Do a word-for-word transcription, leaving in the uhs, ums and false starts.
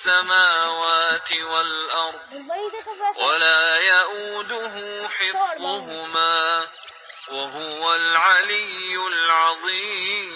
السماوات والأرض ولا يؤوده حفظهما وهو العلي العظيم.